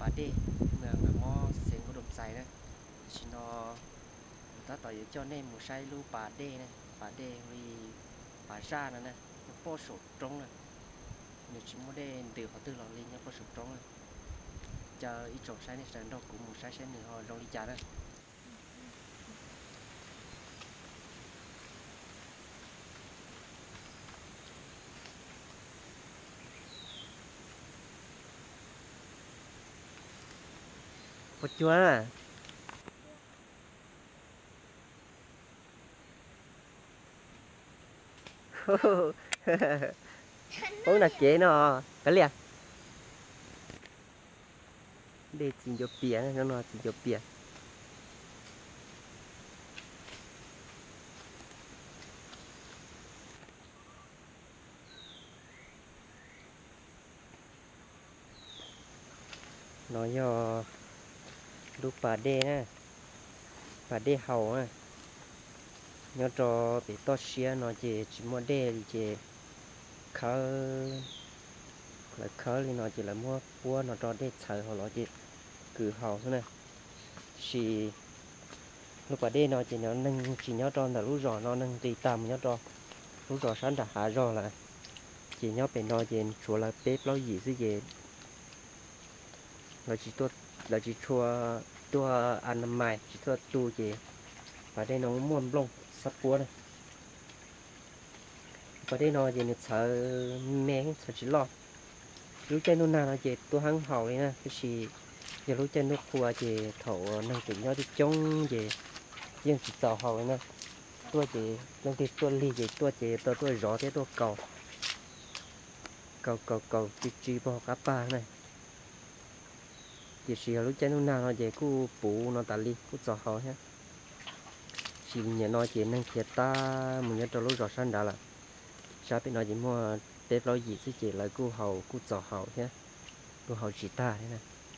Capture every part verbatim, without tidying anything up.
bà đê mường là mò xén của đầm say đấy chỉ nó ta tỏi cho nên một sai lu bà đê này bà đê vì bà ra nữa nè nó bỏ sụt trống này nếu chỉ mua đê từ họ từ lò lên nó bỏ sụt trống này chờ ít chỗ sai này sẽ đâu cũng một sai sai nữa họ rong đi chả đấy có chúa à uống là chế nó cái liền để chỉ cho bia nó nó chỉ cho bia nó do lúc bà đê nè bà đê hầu nè nhớ cho bị to xía nó chỉ chỉ mua đê thì chỉ khớ là khớ thì nó chỉ là mua búa nó cho đê chờ họ nó chỉ cử hầu thôi nè chỉ lúc bà đê nó chỉ nó nâng chỉ nhớ cho là lúc rõ nó nâng tùy tầm nhớ cho lúc rõ sáng đã hạ rồi là chỉ nhớ bên nó chỉ chùa là bếp lâu gì gì gì là chỉ tôi là chỉ chùa tôi ăn mày chỉ tôi tu gì và đây nó muốn lông sắp búa này và đây nó chỉ được sợ mẹ sợ chỉ lo lúc trên nó nào nó chỉ tôi hăng hậu này nè cái gì giờ lúc trên nó khua chỉ thổ năng chịu nhau thì trông gì nhưng chỉ giàu hậu này nè tôi chỉ năng thì tôi ly gì tôi chỉ tôi tôi rõ thế tôi cầu cầu cầu cầu chỉ chỉ bỏ cá ba này chỉ chỉ lúc trên nó nào nó chỉ cứ bù nó tạt ly cứ giàu hậu nhá chỉ nhà nó chỉ năng thiệt ta mình nhớ cho lúc rõ sáng đã là sao bên nó chỉ mua tết lo gì chứ chỉ là cô hầu cô giò hầu nhé cô hầu chỉ ta thế này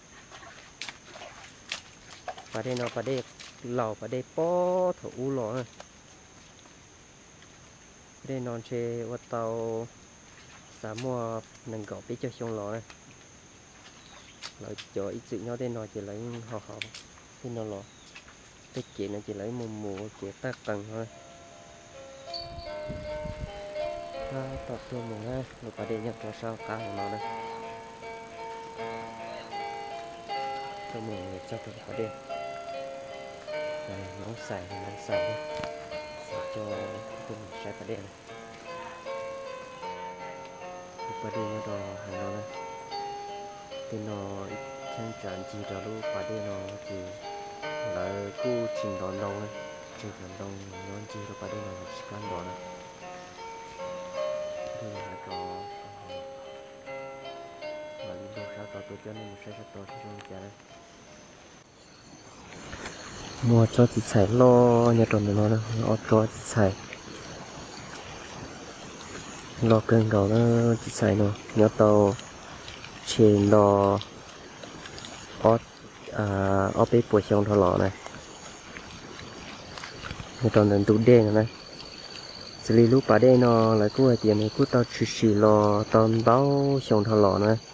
và đây nó và đây lò và đây bó thổ u lò này đây nó chơi ô tàu xã mua nâng gạo biết cho xong lò này lại cho ít sự nhau đây nó chỉ lấy họ họ thì nó lò cái chuyện nó chỉ lấy mùa mùa chỉ tác tầng thôi tập trung một ha rồi phải đi nhập cho sao cá của nó đây cho mình cho tôi phải đi này nóng xài thì nóng xài xài cho tôi mình sẽ phải đi này phải đi nó đồ hàng nó đây thì nó chân tràn chỉ cho lúc phải đi nó thì là cu trình đón đông này trình đón đông nó chỉ cho phải đi nó chỉ cần đó này là trò và đi đâu sao trò tôi cho nên một sẽ trò trong chả đây mua cho chị xài lo nhà trò mình nó nó cho chị xài lo cơn đầu nó chị xài nó nhớ tàu trên lo ở à ở bên bờ sông thọ lọ này nhà trò mình tụ đen này xử lý lúc bà đây nó lại cứ tiền này cứ tao chỉ xì lò tao báo xong thằng lò này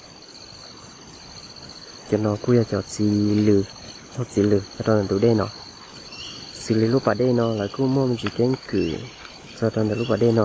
cho nó cứ cho xì lử cho xì lử cho nó tụi đây nó xử lý lúc bà đây nó lại cứ mua mình chỉ kén cử cho tao lúc bà đây nó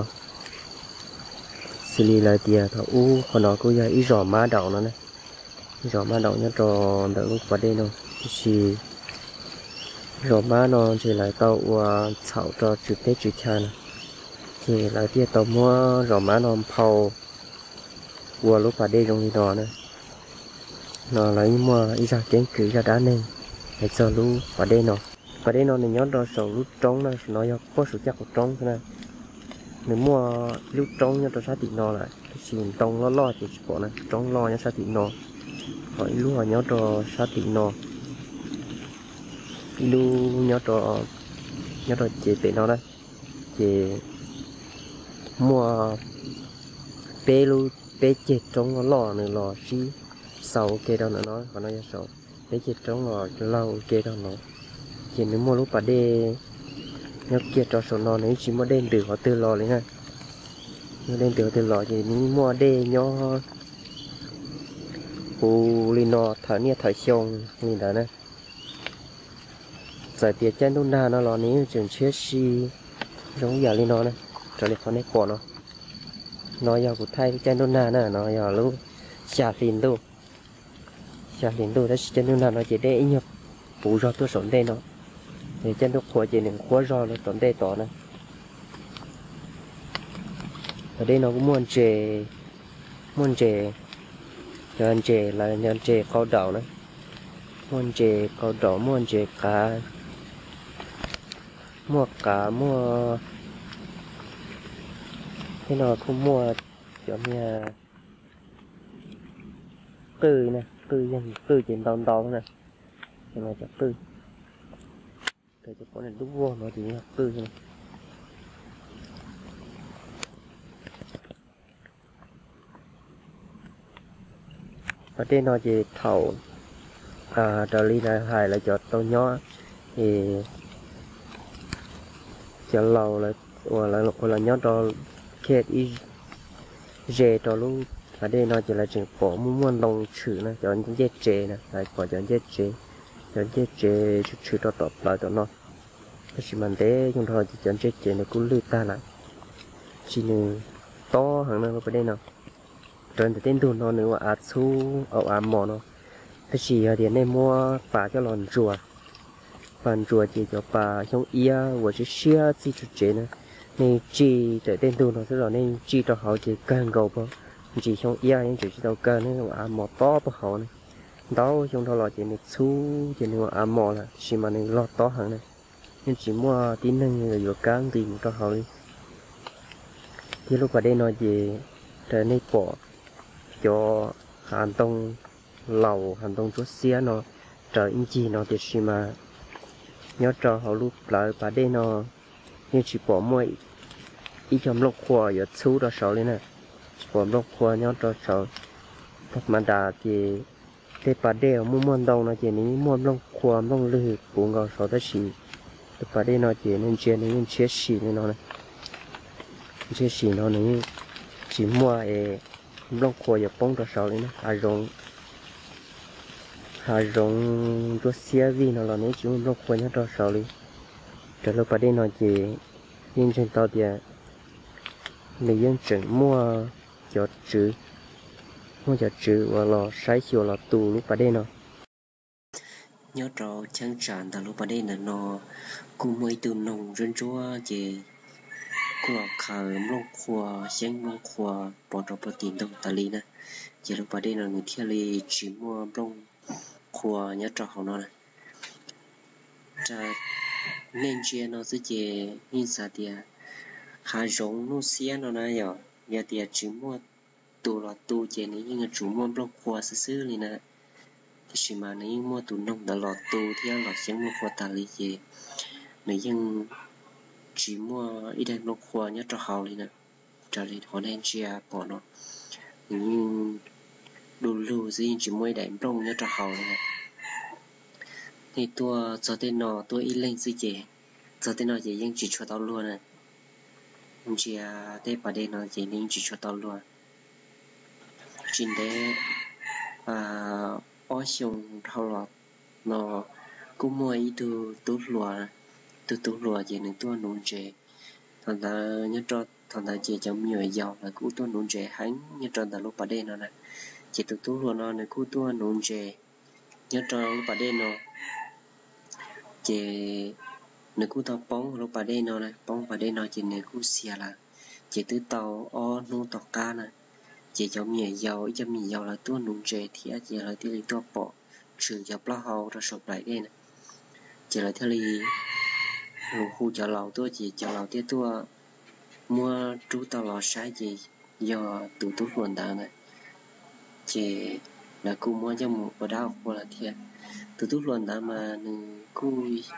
xử lý lại tiền thằng u còn nó cứ giờ ít giỏ má đậu nó này giỏ má đậu nhá trò đợi lúc bà đây nó chỉ giỏ má nó chỉ lại tao chảo cho chữ tết chữ cha này thì lại tiếp tàu mua rau má nó phao qua lúc bà đây trong đi đó nữa nó lấy mua ít ra chén cử ra đá nên để cho lúc bà đây nó bà đây nó này nhớ đó sầu lúc trống nó nó do có sự chắc của trống thế này nếu mua lúc trống nhớ cho sát thịt nó lại cái xin trống lo lo thì bỏ này trống lo nhớ sát thịt nó hỏi lúc nhớ cho sát thịt nó lúc nhớ cho nhớ cho chế bị nó đây chế mua bê lu bê chết trong lò này lò xí sầu kê đâu nữa nó còn nó sầu bê chết trong lò lâu kê đâu nó chỉ nếu mua lúc bà đê nhớ kia cho số nó này chỉ mua đen từ họ từ lò lấy này nhớ đen từ từ lò thì nếu mua đê nhớ bù li nó thở nia thở xong như đó nè giờ tiệt chân đun na nó lo ní chừng chết si giống giờ li nó nè trở lại con này bỏ nó nó giờ của thay chân đun na nè nó giờ luôn xả tiền luôn xả tiền luôn đó chân đun na nó chỉ để nhập bù ra tôi sống đây nó thì chân đun khóa chỉ nên khóa ra nó sống đây tỏ nè ở đây nó cũng muốn chè muốn chè cho anh chè là nhân chè câu đậu nữa muốn chè câu đậu muốn chè cá mua cá mua thế nào cũng mua giống như cừ nè cừ dân cừ trên đòn đòn nè thế mà chắc cừ để cho con này đúc vô nó thì cừ nè ở đây nó chỉ thầu à trở đi này hay là cho tao nhỏ thì cho lâu là hoặc là hoặc là nhỏ cho kết ý dễ cho lúc ở đây nó chỉ là chuyện bỏ muốn muốn đồng chữ này cho những dễ chế này lại bỏ cho dễ chế cho dễ chế chữ cho tập lại cho nó cái gì mà thế chúng ta chỉ chọn dễ chế này cũng lười ta lại chỉ nên to hàng nào ở đây nào trên thì tên tuần nó nữa ạt su ở ám mỏ nó cái gì ở đây này mua bà cho lòn rùa bàn rùa chỉ cho bà trong ia và chỉ xia chỉ chút chế này nên chỉ để tên tuần nó sẽ là nên chỉ cho họ chỉ càng gầu bao chỉ trong ia những chỉ đâu càng nên ám mỏ to bao họ này đó trong đó là chỉ nên su chỉ nên ám mỏ là chỉ mà nên lo to hàng này nên chỉ mua tí năng là vừa càng tìm cho họ đi thì lúc ở đây nó chỉ trở nên bỏ cho hàn tông lầu hàn tông chút xía nó trở in chi nó thì chỉ mà nhớ cho họ lúc lại bà đây nó nhưng chỉ bỏ mỗi ít trong lốc khoa giờ chú đó sợ lên nè bỏ lốc khoa nhớ cho sợ thật mà đã thì thế bà đây mua mua đâu nó chỉ ní mua lốc khoa lốc lư cũng có sợ đó chỉ bà đây nó chỉ nên chơi nên chơi xì nên nó này chơi xì nó này chỉ mua ấy lông khô giờ bông cho sầu lên hà rong hà rong cho xe gì nó là nếu chỉ lông khô nhá cho sầu đi trở lại bà đây nó chỉ yên trên tàu thì người dân chỉnh mua cho chữ mua cho chữ và lò sái chiều là tù lúc bà đây nó nhớ trò trang tràn tại lúc bà đây là nó cùng mấy từ nồng dân chúa chỉ của khởi lông khoa sáng lông khoa bỏ trong bao tiền đông tali nè giờ lúc bà đây là người theo li chỉ mua lông khoa nhớ cho họ nó này nên chia nó sẽ chỉ in sa tia hà giống nó xé nó này giờ giờ tia chỉ mua tù là tù chỉ này nhưng mà chủ mua lông khoa xứ xứ này nè thì chỉ mà này mua tù nông đã lọt tù theo lọt sáng lông khoa tali gì này nhưng chỉ mua ít đèn lông khoa nhớ cho họ này nè trả lời họ nên chia bỏ nó nhưng đủ lưu gì chỉ mua đèn lông nhớ cho họ này thì tua cho tên nó tua ít lên gì chứ cho tên nó chỉ nhưng chỉ cho tao luôn nè chỉ để bà đây nó chỉ nên chỉ cho tao luôn chính để à ở xong thâu lọt nó cũng mua ít từ tốt luôn từ tốt luôn chỉ nên tua nón trẻ thằng ta nhớ cho thằng ta chỉ trong nhiều giàu là cú tua nón trẻ hắn nhớ cho ta lúc bà đây nó nè chỉ từ tốt luôn nó này cú tua nón trẻ nhớ cho lúc bà đây nó chỉ nếu cú tàu bóng lúc bà đây nó này bóng bà đây nó chỉ nếu cú xìa là chỉ từ tàu o nô tàu cá này chỉ trong nhiều giàu trong nhiều giàu là tua nón trẻ thì chỉ là tiêu tua bỏ trừ dọc lá hầu ra sụp lại đây này chỉ là theo lý lũ khu chợ lầu tôi chỉ chợ lầu tiếp tôi mua chú tàu lò sai gì do tụi tôi luôn đó này chỉ là cô mua cho một ở đâu cô là thiệt tụi tôi luôn đó mà cô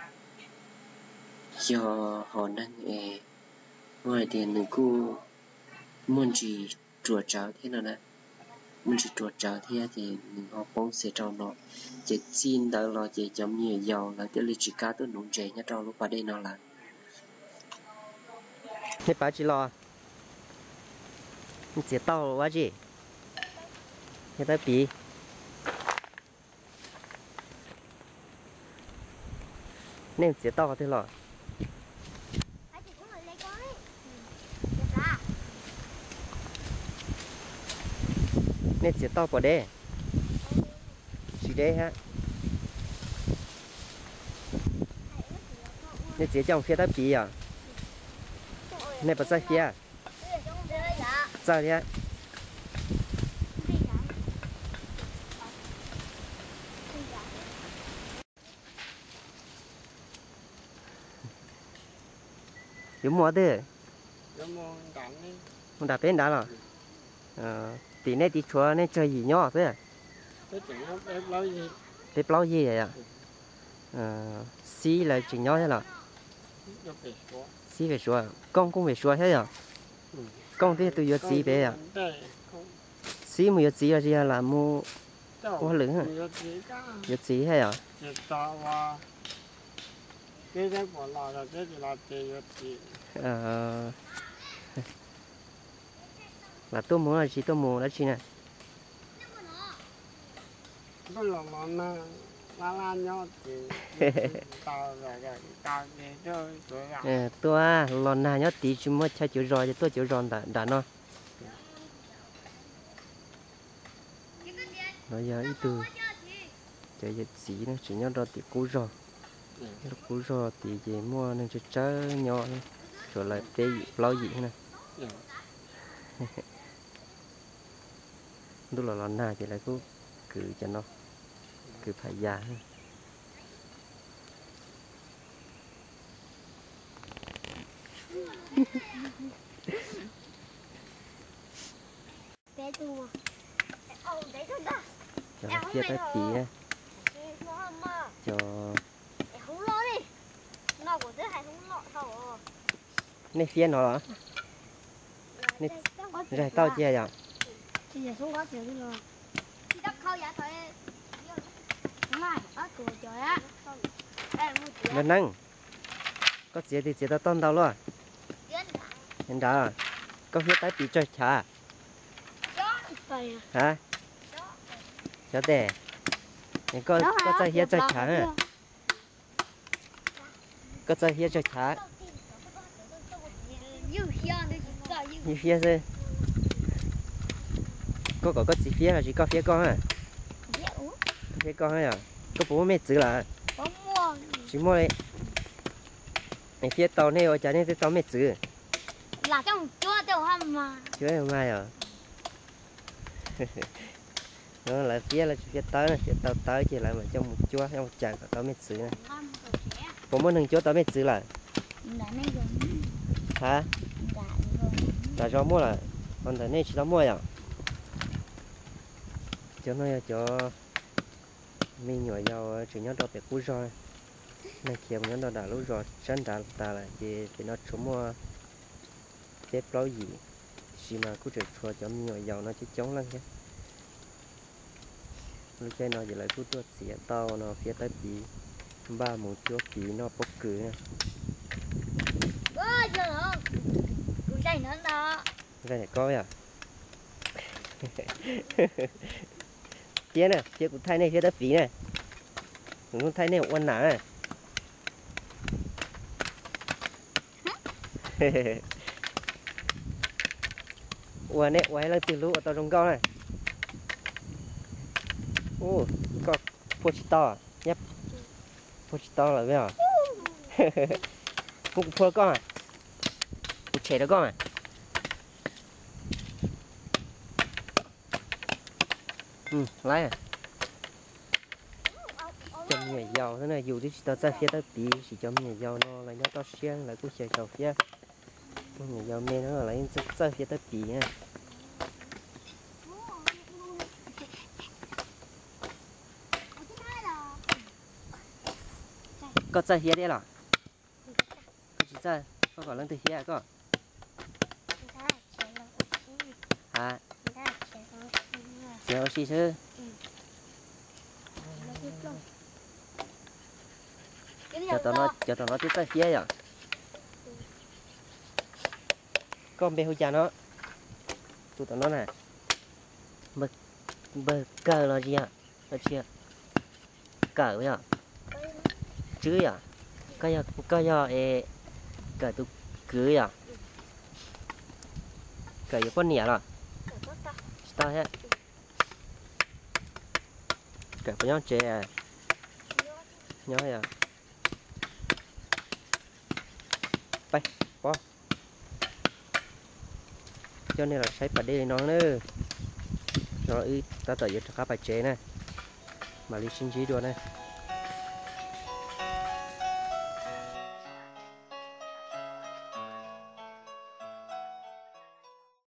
do họ đang nghề ngoài tiền cô muốn chỉ chuột cháo thế nào nè muốn chỉ chuột cháo thế thì họ bóng sẽ trao nó chỉ xin đó là chỉ giống như giàu là cái lịch chỉ cá tôi nung chè nhá trao lúc vào đây nó là thế bà chỉ lo chỉ tao quá gì thế ta bị nên chỉ to thế lọ nên chỉ to bỏ đê chỉ đê ha nên chỉ trong phía tây bì à nên bắt ra phía ra đi有么的？ 有么干的？ 我打边打了，呃，地内地出那这一鸟是， Cái chuyện nó em nói gì? 得包叶呀，呃，西来整鸟去了， Nó bị số. 西会说，公公会说去呀， Ừ. 公的都有几倍呀， Đây, không. 西没有几啊，这样啦，么 Đâu, quá lớn hả? nhiều gì cả. 有几去呀？ Chỉ tao và cái đấy bỏ lò là cái gì là chỉ có chỉ. 呃，là tôi muốn là chỉ tôi muốn là chỉ này, Nó là nó nó nó là nhau thì tao rồi rồi tao đi chơi rồi à. ờ, tôi à, lần nào nhớ tí chúng mới chơi chịu rồi thì tôi chịu rồi đã đã nó, nó giờ ít từ, chơi giờ gì nữa chỉ nhớ rồi thì cũ rồi. Ừ. Cú rò thì chỉ mua nên chỉ trái nhỏ rồi lại bé lâu gì này Ừ. lúc là lần nào thì lại cứ cứ cho nó cứ phải già bé tu ờ đấy thôi đó cho nó chia tới tí này cho không lo đi nó của tôi hay không lo sao này phía nó đó này rồi tao chia rồi thì giờ xuống có tiền đi rồi thì đắp khâu vậy thôi mai ở tuổi trời á nó nâng có chia thì chia tao tôn tao luôn hiện đó có phía tới bị chơi chả hả cho để này có có chơi phía chơi chả à có chơi phía chơi chả như phía gì có có có chỉ phía là chỉ có phía con à phía con à có bố mẹ chữ là chỉ mua đấy này phía tàu này ở chả này tàu mẹ chữ là trong chúa tàu hầm mà chúa em mai à nó là phía là phía tới này phía tàu tới chỉ lại mà trong một chúa trong một chàng tàu mẹ chữ này bố muốn đừng chúa tàu mẹ chữ là hả là cho mua là còn tại này chỉ tao mua à cho nó cho mình nhỏ giàu chỉ nhớ đọc để cú rồi này kia nhớ đọc đã lúc rồi chân đã ta là để để nó chống mua tép lâu gì chỉ mà cứ trực cho cho mình nhỏ giàu nó chỉ chống lắm chứ lúc chơi nó chỉ lại cứ tuột xỉa tao nó phía tới bí ba một chỗ bí nó bốc cử nè ơ giờ cũng đây nữa đó cái này coi à phía nè phía cũng thay này phía tới bí này cũng thay này quan nã này ủa nè quay lên từ lũ ở tàu trong cao này ô có pochito nhấp pochito là biết à cũng phơi con à cũng trẻ đó con à ừ lấy à trong nhà giàu thế này dù đi tao ra phía tao tí chỉ trong nhà giàu nó là nhớ tao xiên lại cũng chơi giàu phía nhà giàu mẹ nó là lấy ra phía tao tí nha có chơi phía đấy là có chỉ chơi có còn lên từ phía có à chơi gì chứ cho tao nó cho tao nó tiếp tới phía rồi con bé hôi cha nó tụi tao nó nè bơ bơ cờ là gì ạ là gì ạ cờ vậy ạ chứ à cái giờ cái giờ ê cái tụ cưới à cái giờ con nhẹ rồi tao hết cái phải nhớ chế à nhớ à bay bỏ cho nên là thấy bà đi nó nữa rồi ta tự nhiên cho các bài chế này mà đi xin chí đua này